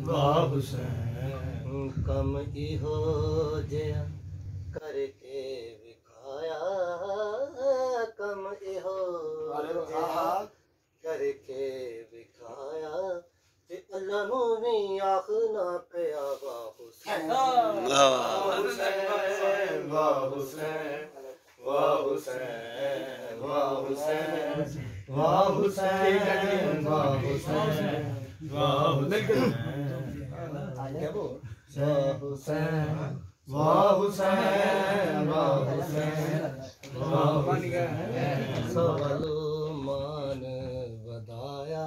वाह हुसैन कम इहो जिहा करके विखाया, कम इहो जिहा करके विखाया ते अल्लाह नू भी आखना पिया वाह हुसैन। वाह हुसैन वाह हुसैन वाह हुसैन वाह हुसैन वाह हुसैन वाह हुसैन वाह हुसैन वाह हुसैन वाह हुसैन सवालो मान वधाया,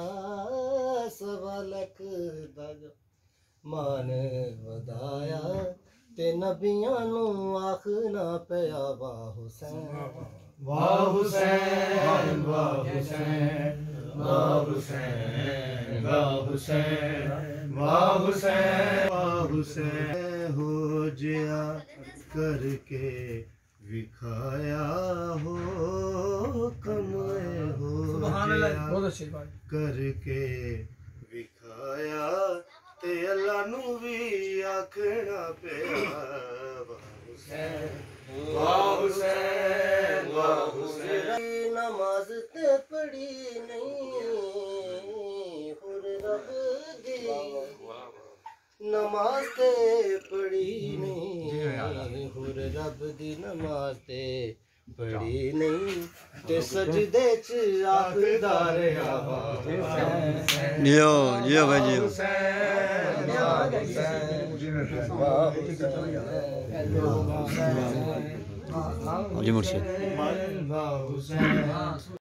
सवालक दग मान वधाया ते नबियां नू आखना पिया वाह हुसैन। वाह हुसैन वाह हुसैन वाह हुसैन वाह हुसैन वाह हुसैन वाह हुसैन हो जिया करके विखाया हो, कम हो जिया करके विखाया ते अल्लाह नू भी आखना पिया वाह हुसैन वाह हुसैन। नमाज ते पढ़ी नहीं हुर रब दी, नमाज ते पढ़ी नहीं हुर रब दी, नमाज ते पढ़ी नहीं ते सजदे च आखदा रहा वाह हुसैन। जियो जियो भाई जियो। जी मुर्शिद।